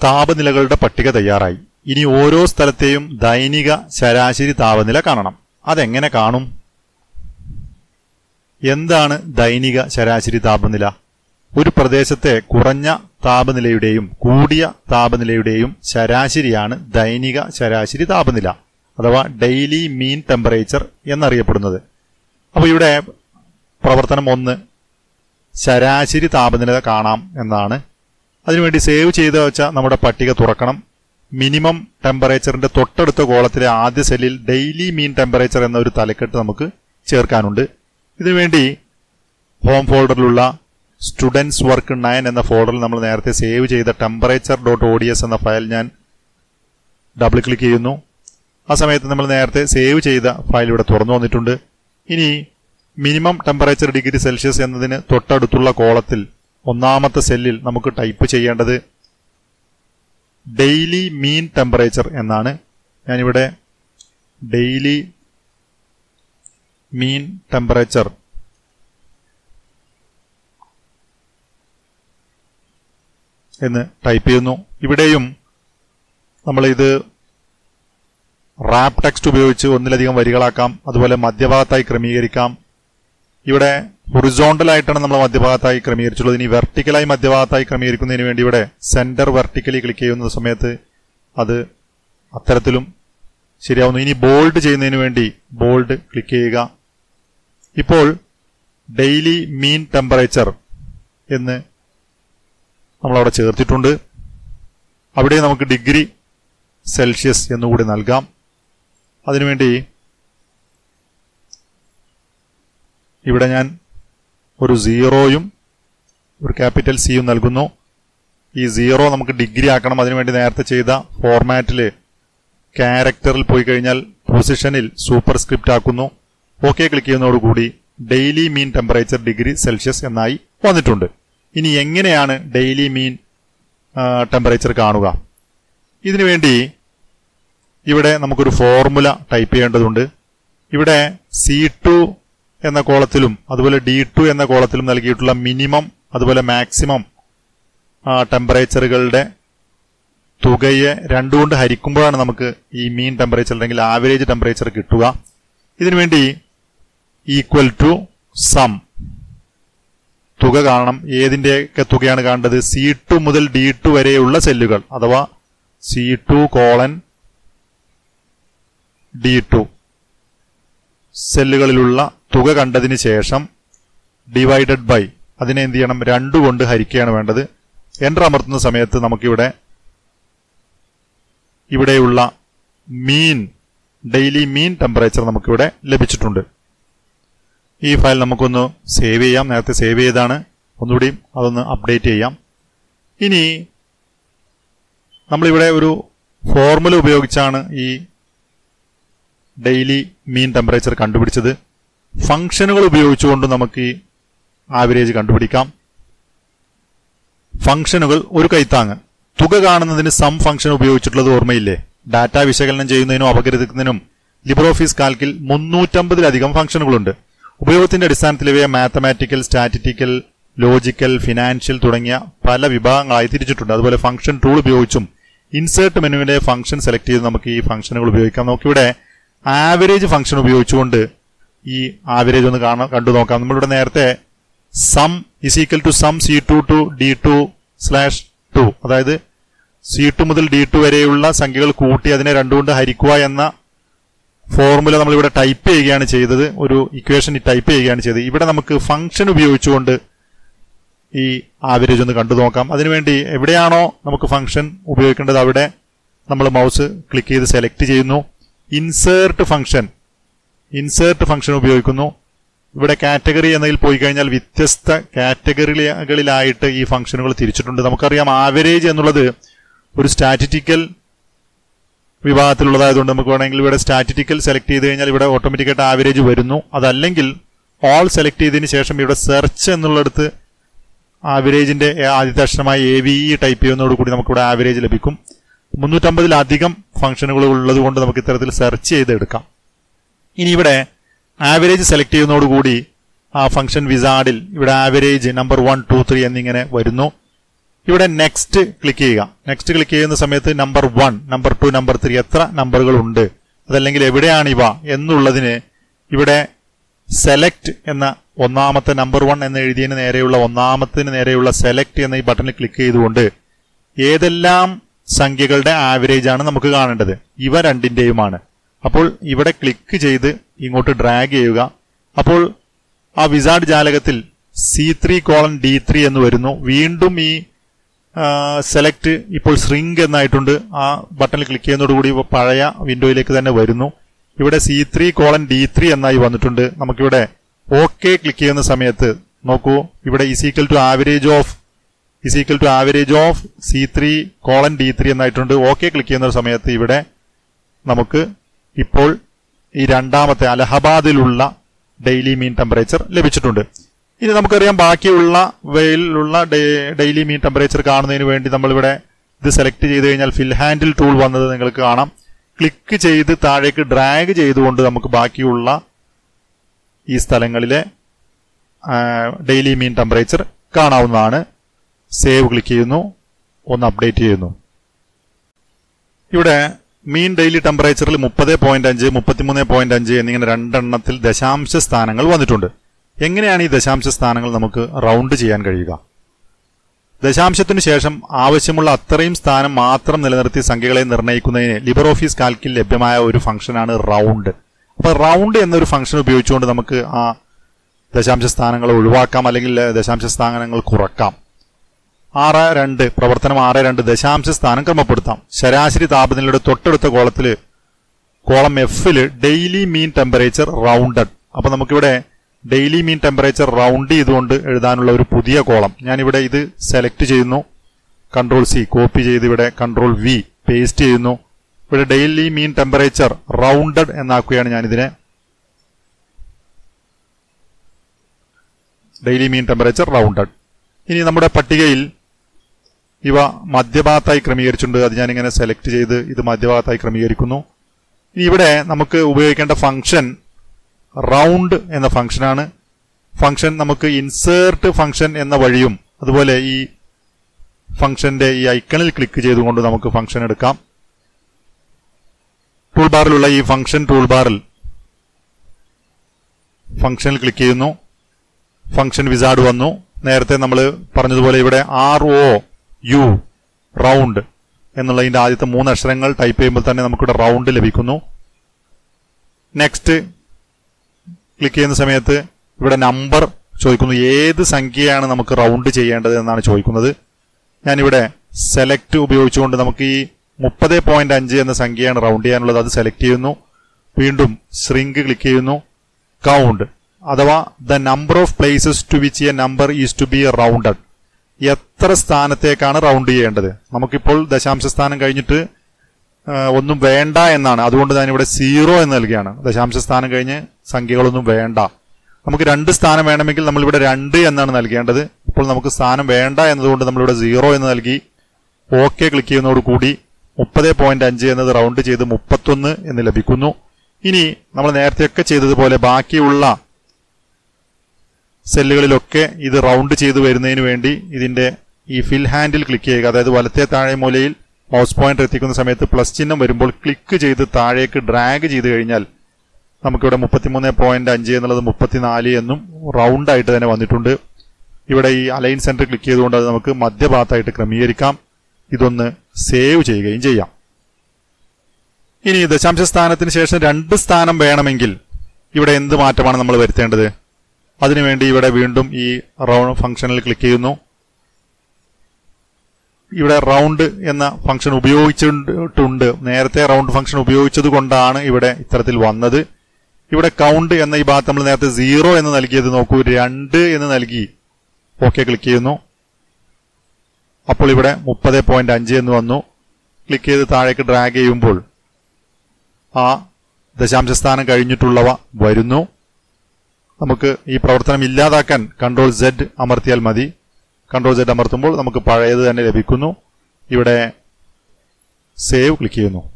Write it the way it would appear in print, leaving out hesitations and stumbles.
താപനിലകളുടെ പട്ടിക തയ്യാറായി. ഇനി ഓരോ സ്ഥലത്തെയും ദൈനിക ശരാശരി താപനില കാണണം. അതെങ്ങനെ കാണും? എന്താണ് ദൈനിക ശരാശരി താപനില? ഒരു പ്രദേശത്തെ കുറഞ്ഞ താപനിലയുടെയും കൂടിയ താപനിലയുടെയും ശരാശരിയാണ് ദൈനിക ശരാശരി താപനില അഥവാ ഡെയിലി മീൻ ടെമ്പറേച്ചർ എന്നറിയപ്പെടുന്നത്. അപ്പോൾ ഇവിടെ പ്രവർത്തനം 1 ശരാശരി താപനില കാണാം എന്നാണ്. അതിനുവേണ്ടി സേവ് ചെയ്ത് വെച്ച നമ്മുടെ പട്ടിക തുറക്കണം. മിനിമം ടെമ്പറേച്ചറിന്റെ തൊട്ടടുത്ത കോളത്തിലെ ആദ്യ സെല്ലിൽ ഡെയിലി മീൻ ടെമ്പറേച്ചർ എന്ന ഒരു തലക്കെട്ട് നമുക്ക് ചേർക്കാനുണ്ട്. ഇതിനുവേണ്ടി ഹോം ഫോൾഡറിലുള്ള സ്റ്റുഡൻസ് വർക്ക് 9 എന്ന ഫോൾഡറിൽ നമ്മൾ നേരത്തെ സേവ് ചെയ്ത temperature.ods എന്ന ഫയൽ ഞാൻ ഡബിൾ ക്ലിക്ക് ചെയ്യുന്നു. ആ സമയത്ത് നമ്മൾ നേരത്തെ സേവ് ചെയ്ത ഫയൽ ഇവിടെ തുറന്നു വന്നിട്ടുണ്ട്. ഇനി മിനിമം ടെമ്പറേച്ചർ ഡിഗ്രി സെൽഷ്യസ് എന്നതിന് തൊട്ടടുത്തുള്ള കോളത്തിൽ ഒന്നാമത്തെ സെല്ലിൽ നമുക്ക് ടൈപ്പ് ചെയ്യേണ്ടത് ഡെയിലി മീൻ ടെമ്പറേച്ചർ എന്നാണ്. ഞാനിവിടെ ഡെയിലി മീൻ ടെമ്പറേച്ചർ എന്ന് ടൈപ്പ് ചെയ്യുന്നു. ഇവിടെയും നമ്മൾ ഇത് റാപ്പ് ടെക്സ്റ്റ് ഉപയോഗിച്ച് ഒന്നിലധികം വരികളാക്കാം. അതുപോലെ മധ്യഭാഗത്തായി ക്രമീകരിക്കാം. ഇവിടെ ഹൊറിസോണ്ടലായിട്ടാണ് നമ്മൾ മധ്യഭാഗത്തായി ക്രമീകരിച്ചുള്ളത്. ഇനി വെർട്ടിക്കലായി മധ്യഭാഗത്തായി ക്രമീകരിക്കുന്നതിന് വേണ്ടി ഇവിടെ സെന്റർ വെർട്ടിക്കലി ക്ലിക്ക് ചെയ്യുന്ന സമയത്ത് അത് അത്തരത്തിലും ശരിയാവുന്നു. ഇനി ബോൾഡ് ചെയ്യുന്നതിന് വേണ്ടി ബോൾഡ് ക്ലിക്ക് ചെയ്യുക. ഇപ്പോൾ ഡെയിലി മീൻ ടെമ്പറേച്ചർ എന്ന് നമ്മളവിടെ ചേർത്തിട്ടുണ്ട്. അവിടെ നമുക്ക് ഡിഗ്രി സെൽഷ്യസ് എന്നുകൂടി നൽകാം. അതിനുവേണ്ടി ഇവിടെ ഞാൻ ഒരു 0യും ഒരു ക്യാപിറ്റൽ സിയും നൽകുന്നു. ഈ 0 നമുക്ക് ഡിഗ്രി ആക്കണം. അതിനുവേണ്ടി നേരത്തെ ചെയ്ത ഫോർമാറ്റിൽ ക്യാരക്ടറിൽ പോയി കഴിഞ്ഞാൽ പൊസിഷനിൽ സൂപ്പർ സ്ക്രിപ്റ്റ് ആക്കുന്നു. ഓക്കെ ക്ലിക്ക് ചെയ്യുന്നതോടുകൂടി daily mean temperature degree Celsius എന്നായി വന്നിട്ടുണ്ട്. ഇനി എങ്ങനെയാണ് ഡെയിലി മീൻ ടെമ്പറേച്ചർ കാണുക? ഇതിനുവേണ്ടി ഇവിടെ നമുക്കൊരു ഫോർമുല ടൈപ്പ് ചെയ്യേണ്ടതുണ്ട്. ഇവിടെ C2 എന്ന കോളത്തിലും അതുപോലെ D2 എന്ന കോളത്തിലും നൽകിയിട്ടുള്ള മിനിമം അതുപോലെ മാക്സിമം ടെമ്പറേച്ചറുകളുടെ തുകയെ 2 കൊണ്ട് ഹരിക്കുമ്പോഴാണ് നമുക്ക് ഈ മീൻ ടെമ്പറേച്ചർ അല്ലെങ്കിൽ ആവറേജ് ടെമ്പറേച്ചർ കിട്ടുക. ഇതിനുവേണ്ടി ഈക്വൽ ടു സം തുക കാണണം. ഏതിന്റെയൊക്കെ തുകയാണ് കാണേണ്ടത്? C2 മുതൽ D2 വരെയുള്ള സെല്ലുകൾ അഥവാ C2: D2 സെല്ലുകളിലുള്ള തുക കണ്ടതിന് ശേഷം ഡിവൈഡഡ് ബൈ അതിനെ എന്ത് ചെയ്യണം? 2 കൊണ്ട് ഹരിക്കുകയാണ് വേണ്ടത്. എന്റർ അമർത്തുന്ന സമയത്ത് നമുക്കിവിടെ ഇവിടെയുള്ള ഡെയിലി മീൻ ടെമ്പറേച്ചർ നമുക്കിവിടെ ലഭിച്ചിട്ടുണ്ട്. ഈ ഫയൽ നമുക്കൊന്ന് സേവ് ചെയ്യാം. നേരത്തെ സേവ് ചെയ്താണ്. ഒന്നുകൂടി അതൊന്ന് അപ്ഡേറ്റ് ചെയ്യാം. ഇനി നമ്മളിവിടെ ഒരു ഫോർമുല ഉപയോഗിച്ചാണ് ഈ ഡെയിലി മീൻ ടെമ്പറേച്ചർ കണ്ടുപിടിച്ചത്. ഫംഗ്ഷനുകൾ ഉപയോഗിച്ചുകൊണ്ട് നമുക്ക് ഈ ആവറേജ് കണ്ടുപിടിക്കാം. ഫംഗ്ഷനുകൾ ഒരു കൈത്താങ്ങ്. തുക കാണുന്നതിന് സം ഫംഗ്ഷൻ ഉപയോഗിച്ചിട്ടുള്ളത് ഓർമ്മയില്ലേ? ഡാറ്റ വിശകലനം ചെയ്യുന്നതിനും അപഗ്രഥിക്കുന്നതിനും ലിബ്രോഫീസ് കാൽക്കിൽ 350-ലധികം ഫംഗ്ഷനുകളുണ്ട്. ഉപയോഗത്തിന്റെ അടിസ്ഥാനത്തിൽ ഇവയെ മാത്തമാറ്റിക്കൽ, സ്റ്റാറ്റിസ്റ്റിക്കൽ, ലോജിക്കൽ, ഫിനാൻഷ്യൽ തുടങ്ങിയ പല വിഭാഗങ്ങളായി തിരിച്ചിട്ടുണ്ട്. അതുപോലെ ഫംഗ്ഷൻ ടൂൾ ഉപയോഗിച്ചും ഇൻസേർട്ട് മെനുവിലെ ഫംഗ്ഷൻ സെലക്ട് ചെയ്ത് നമുക്ക് ഈ ഫംഗ്ഷനുകൾ ഉപയോഗിക്കാം. നമുക്കിവിടെ ആവറേജ് ഫംഗ്ഷൻ ഉപയോഗിച്ചുകൊണ്ട് ഈ ആവറേജ് ഒന്ന് കണ്ടു നോക്കാം. നമ്മളിവിടെ നേരത്തെ some = some C2 to D2/2 അതായത് C2 മുതൽ D2 വരെയുള്ള സംഖ്യകൾ കൂട്ടി അതിനെ 2 കൊണ്ട് ഹരിക്കുക എന്ന ഫോർമുല നമ്മളിവിടെ ടൈപ്പ് ചെയ്യുകയാണ് ചെയ്തത്. ഒരു ഇക്വേഷൻ ടൈപ്പ് ചെയ്യുകയാണ് ചെയ്തത്. ഇവിടെ നമുക്ക് ഫംഗ്ഷൻ ഉപയോഗിച്ചുകൊണ്ട് ഈ ആവറേജ് ഒന്ന് കണ്ടു നോക്കാം. അതിനുവേണ്ടി എവിടെയാണോ നമുക്ക് ഫംഗ്ഷൻ ഉപയോഗിക്കേണ്ടത് അവിടെ നമ്മൾ മൗസ് ക്ലിക്ക് ചെയ്ത് സെലക്ട് ചെയ്യുന്നു. ഇൻസേർട്ട് ഫംഗ്ഷൻ ഉപയോഗിക്കുന്നു. ഇവിടെ കാറ്റഗറി എന്നതിൽ പോയി കഴിഞ്ഞാൽ വ്യത്യസ്ത കാറ്റഗറികളിലായിട്ട് ഈ ഫംഗ്ഷനുകൾ തിരിച്ചിട്ടുണ്ട്. നമുക്കറിയാം ആവറേജ് എന്നുള്ളത് ഒരു സ്റ്റാറ്റിസ്റ്റിക്കൽ വിഭാഗത്തിലുള്ളതായതുകൊണ്ട് നമുക്ക് വേണമെങ്കിൽ ഇവിടെ സ്റ്റാറ്റിസ്റ്റിക്കൽ സെലക്ട് ചെയ്ത് കഴിഞ്ഞാൽ ഇവിടെ ഓട്ടോമാറ്റിക്കായിട്ട് ആവറേജ് വരുന്നു. അതല്ലെങ്കിൽ ഓൾ സെലക്ട് ചെയ്തതിന് ശേഷം ഇവിടെ സെർച്ച് എന്നുള്ളിടത്ത് ആവറേജിന്റെ ആദ്യത്തെ അക്ഷരമായി AVE ടൈപ്പ് ചെയ്യുന്നതോടുകൂടി നമുക്കിവിടെ ആവറേജ് ലഭിക്കും. 350-ലധികം ഫംഗ്ഷനുകൾ ഉള്ളത് കൊണ്ട് നമുക്ക് ഇത്തരത്തിൽ സെർച്ച് ചെയ്ത് എടുക്കാം. ഇനി ഇവിടെ ആവറേജ് സെലക്ട് ചെയ്യുന്നതോടുകൂടി ആ ഫംഗ്ഷൻ വിസാർഡിൽ ഇവിടെ ആവറേജ് നമ്പർ 1, 2, 3 എന്നിങ്ങനെ വരുന്നു. ഇവിടെ നെക്സ്റ്റ് ക്ലിക്ക് ചെയ്യുക. നെക്സ്റ്റ് ക്ലിക്ക് ചെയ്യുന്ന സമയത്ത് നമ്പർ 1, നമ്പർ 2, നമ്പർ 3 എത്ര നമ്പറുകൾ ഉണ്ട്, അതല്ലെങ്കിൽ എവിടെയാണ് ഇവ എന്നുള്ളതിന് ഇവിടെ സെലക്ട് എന്ന ഒന്നാമത്തെ നമ്പർ 1 എന്ന് എഴുതിയതിന് നേരെയുള്ള ഒന്നാമത്തിന് നേരെയുള്ള സെലക്ട് എന്ന ഈ ബട്ടണിൽ ക്ലിക്ക് ചെയ്തുകൊണ്ട് ഏതെല്ലാം സംഖ്യകളുടെ ആവറേജ് ആണ് നമുക്ക് കാണേണ്ടത്, ഇവ രണ്ടിന്റെയുമാണ്. അപ്പോൾ ഇവിടെ ക്ലിക്ക് ചെയ്ത് ഇങ്ങോട്ട് ഡ്രാഗ് ചെയ്യുക. അപ്പോൾ ആ വിസാർഡ് ജാലകത്തിൽ C3:D3 എന്ന് വരുന്നു. വീണ്ടും ഈ സെലക്ട് ഇപ്പോൾ ശ്രിങ്ക് എന്നായിട്ടുണ്ട്. ആ ബട്ടണിൽ ക്ലിക്ക് ചെയ്യുന്നതോടുകൂടി പഴയ വിൻഡോയിലേക്ക് തന്നെ വരുന്നു. ഇവിടെ C3:D3 എന്നായി വന്നിട്ടുണ്ട്. നമുക്കിവിടെ ഓക്കെ ക്ലിക്ക് ചെയ്യുന്ന സമയത്ത് നോക്കൂ, ഇവിടെ equal to average of C3:D3 എന്നായിട്ടുണ്ട്. ഓക്കെ ക്ലിക്ക് ചെയ്യുന്ന സമയത്ത് ഇവിടെ നമുക്ക് ഇപ്പോൾ ഈ രണ്ടാമത്തെ അലഹബാദിലുള്ള ഡെയിലി മീൻ ടെമ്പറേച്ചർ ലഭിച്ചിട്ടുണ്ട്. ഇനി നമുക്കറിയാം ബാക്കിയുള്ള വെയിലുള്ള ഡെയിലി മീൻ ടെമ്പറേച്ചർ കാണുന്നതിന് വേണ്ടി നമ്മളിവിടെ ഇത് സെലക്ട് ചെയ്ത് കഴിഞ്ഞാൽ ഫിൽ ഹാൻഡിൽ ടൂൾ വന്നത് നിങ്ങൾക്ക് കാണാം. ക്ലിക്ക് ചെയ്ത് താഴേക്ക് ഡ്രാഗ് ചെയ്തുകൊണ്ട് നമുക്ക് ബാക്കിയുള്ള ഈ സ്ഥലങ്ങളിലെ ഡെയിലി മീൻ ടെമ്പറേച്ചർ കാണാവുന്നതാണ്. സേവ് ക്ലിക്ക് ചെയ്യുന്നു, ഒന്ന് അപ്ഡേറ്റ് ചെയ്യുന്നു. ഇവിടെ മീൻ ഡെയിലി ടെമ്പറേച്ചറിൽ 30.5, 33.5 എന്നിങ്ങനെ രണ്ടെണ്ണത്തിൽ ദശാംശ സ്ഥാനങ്ങൾ വന്നിട്ടുണ്ട്. എങ്ങനെയാണ് ഈ ദശാംശ സ്ഥാനങ്ങൾ നമുക്ക് റൗണ്ട് ചെയ്യാൻ കഴിയുക? ദശാംശത്തിനു ശേഷം ആവശ്യമുള്ള അത്രയും സ്ഥാനം മാത്രം നിലനിർത്തി സംഖ്യകളെ നിർണ്ണയിക്കുന്നതിന് ലിബർ ഓഫീസ് കാൽക്കിൽ ലഭ്യമായ ഒരു ഫംഗ്ഷനാണ് റൗണ്ട്. അപ്പൊ റൗണ്ട് എന്നൊരു ഫംഗ്ഷൻ ഉപയോഗിച്ചുകൊണ്ട് നമുക്ക് ആ ദശാംശ സ്ഥാനങ്ങൾ ഒഴിവാക്കാം, അല്ലെങ്കിൽ ദശാംശ സ്ഥാനങ്ങൾ കുറക്കാം. 6.2 പ്രവർത്തനം 6.2 ദശാംശ സ്ഥാനം ക്രമപ്പെടുത്താം. ശരാശരി താപനിലയുടെ തൊട്ടടുത്ത കോളം എഫില് ഡെയിലി മീൻ ടെമ്പറേച്ചർ റൗണ്ടഡ്. അപ്പൊ നമുക്കിവിടെ ഡെയിലി മീൻ ടെമ്പറേച്ചർ റൗണ്ട് ചെയ്തുകൊണ്ട് എഴുതാനുള്ള ഒരു പുതിയ കോളം ഞാനിവിടെ ഇത് സെലക്ട് ചെയ്യുന്നു. Ctrl+C കോപ്പി ചെയ്ത് ഇവിടെ Ctrl+V പേസ്റ്റ് ചെയ്യുന്നു. ഇവിടെ ഡെയിലി മീൻ ടെമ്പറേച്ചർ റൗണ്ടഡ് എന്നാക്കുകയാണ് ഞാനിതിനെ. Daily mean temperature rounded. ഇനി നമ്മുടെ പട്ടികയിൽ ഇവ മധ്യഭാഗത്തായി ക്രമീകരിച്ചിട്ടുണ്ട്. അത് ഞാനിങ്ങനെ സെലക്ട് ചെയ്ത് ഇത് മധ്യഭാഗത്തായി ക്രമീകരിക്കുന്നു. ഇനി ഇവിടെ നമുക്ക് ഉപയോഗിക്കേണ്ട ഫംഗ്ഷൻ റൗണ്ട് എന്ന ഫംഗ്ഷനാണ്. ഫംഗ്ഷൻ നമുക്ക് ഇൻസേർട്ട് ഫംഗ്ഷൻ എന്ന വഴിയും അതുപോലെ ഈ ഫംഗ്ഷന്റെ ഈ ഐക്കണിൽ ക്ലിക്ക് ചെയ്തുകൊണ്ട് നമുക്ക് ഫംഗ്ഷൻ എടുക്കാം. ടൂൾ ബാറിലുള്ള ഈ ഫംഗ്ഷൻ ടൂൾ ബാറിൽ ഫംഗ്ഷനിൽ ക്ലിക്ക് ചെയ്യുന്നു. ഫംഗ്ഷൻ വിസാർഡ് വന്നു. നേരത്തെ നമ്മൾ പറഞ്ഞതുപോലെ ഇവിടെ ROU റൗണ്ട് എന്നുള്ളതിന്റെ ആദ്യത്തെ 3 അക്ഷരങ്ങൾ ടൈപ്പ് ചെയ്യുമ്പോൾ തന്നെ നമുക്കിവിടെ റൗണ്ട് ലഭിക്കുന്നു. നെക്സ്റ്റ് ക്ലിക്ക് ചെയ്യുന്ന സമയത്ത് ഇവിടെ നമ്പർ ചോദിക്കുന്നു. ഏത് സംഖ്യയാണ് നമുക്ക് റൗണ്ട് ചെയ്യേണ്ടത് എന്നാണ് ചോദിക്കുന്നത്. ഞാനിവിടെ സെലക്ട് ഉപയോഗിച്ചുകൊണ്ട് നമുക്ക് ഈ 30.5 എന്ന സംഖ്യയാണ് റൗണ്ട് ചെയ്യാനുള്ളത്. അത് സെലക്ട് ചെയ്യുന്നു. വീണ്ടും ശ്രിങ്ക് ക്ലിക്ക് ചെയ്യുന്നു. കൗണ്ട് അഥവാ the number of places to which a number is to be rounded. എത്ര സ്ഥാനത്തേക്കാണ് റൗണ്ട് ചെയ്യേണ്ടത്? നമുക്കിപ്പോൾ ദശാംശ സ്ഥാനം കഴിഞ്ഞിട്ട് ഒന്നും വേണ്ട എന്നാണ്. അതുകൊണ്ട് ഞാനിവിടെ 0 എന്ന് നൽകുകയാണ്. ദശാംശ സ്ഥാനം കഴിഞ്ഞ് സംഖ്യകളൊന്നും വേണ്ട. നമുക്ക് 2 സ്ഥാനം വേണമെങ്കിൽ നമ്മളിവിടെ 2 എന്നാണ് നൽകേണ്ടത്. ഇപ്പോൾ നമുക്ക് സ്ഥാനം വേണ്ട എന്നതുകൊണ്ട് നമ്മളിവിടെ 0 എന്ന് നൽകി. ഓക്കെ ക്ലിക്ക് ചെയ്യുന്നതോടുകൂടി 30.5 എന്നത് റൗണ്ട് ചെയ്ത് 31 എന്ന് ലഭിക്കുന്നു. ഇനി നമ്മൾ നേരത്തെയൊക്കെ ചെയ്തതുപോലെ ബാക്കിയുള്ള സെല്ലുകളിലൊക്കെ ഇത് റൗണ്ട് ചെയ്ത് വരുന്നതിന് വേണ്ടി ഇതിന്റെ ഈ ഫിൽ ഹാൻഡിൽ ക്ലിക്ക് ചെയ്യുക. അതായത് വലത്തെ താഴെ മൂലയിൽ മൗസ് പോയിന്റർ എത്തിക്കുന്ന സമയത്ത് പ്ലസ് ചിഹ്നം വരുമ്പോൾ ക്ലിക്ക് ചെയ്ത് താഴേക്ക് ഡ്രാഗ് ചെയ്ത് കഴിഞ്ഞാൽ നമുക്കിവിടെ 33.5 എന്നുള്ളത് 34 എന്നും റൗണ്ട് ആയിട്ട് തന്നെ വന്നിട്ടുണ്ട്. ഇവിടെ ഈ അലൈൻ സെന്റർ ക്ലിക്ക് ചെയ്തുകൊണ്ട് അത് നമുക്ക് മധ്യഭാഗത്തായിട്ട് ക്രമീകരിക്കാം. ഇതൊന്ന് സേവ് ചെയ്യുകയും ചെയ്യാം. ഇനി ദശാംശ സ്ഥാനത്തിന് ശേഷം 2 സ്ഥാനം വേണമെങ്കിൽ ഇവിടെ എന്ത് മാറ്റമാണ് നമ്മൾ വരുത്തേണ്ടത്? അതിനുവേണ്ടി ഇവിടെ വീണ്ടും ഈ റൗണ്ട് ഫംഗ്ഷനിൽ ക്ലിക്ക് ചെയ്യുന്നു. ഇവിടെ റൗണ്ട് എന്ന ഫംഗ്ഷൻ ഉപയോഗിച്ചിട്ടുണ്ട്. നേരത്തെ റൗണ്ട് ഫംഗ്ഷൻ ഉപയോഗിച്ചത് കൊണ്ടാണ് ഇവിടെ ഇത്തരത്തിൽ വന്നത്. ഇവിടെ കൗണ്ട് എന്ന ഈ ഭാഗത്ത് നമ്മൾ നേരത്തെ 0 എന്ന് നൽകിയത് നോക്കൂ, 2 എന്ന് നൽകി. ഓക്കെ ക്ലിക്ക് ചെയ്യുന്നു. അപ്പോൾ ഇവിടെ 30.5 എന്ന് വന്നു. ക്ലിക്ക് ചെയ്ത് താഴേക്ക് ഡ്രാഗ് ചെയ്യുമ്പോൾ ആ ദശാംശ സ്ഥാനം കഴിഞ്ഞിട്ടുള്ളവ വരുന്നു. നമുക്ക് ഈ പ്രവർത്തനം ഇല്ലാതാക്കാൻ Ctrl+Z അമർത്തിയാൽ മതി. Ctrl+Z അമർത്തുമ്പോൾ നമുക്ക് പഴയത് തന്നെ ലഭിക്കുന്നു. ഇവിടെ സേവ് ക്ലിക്ക് ചെയ്യുന്നു.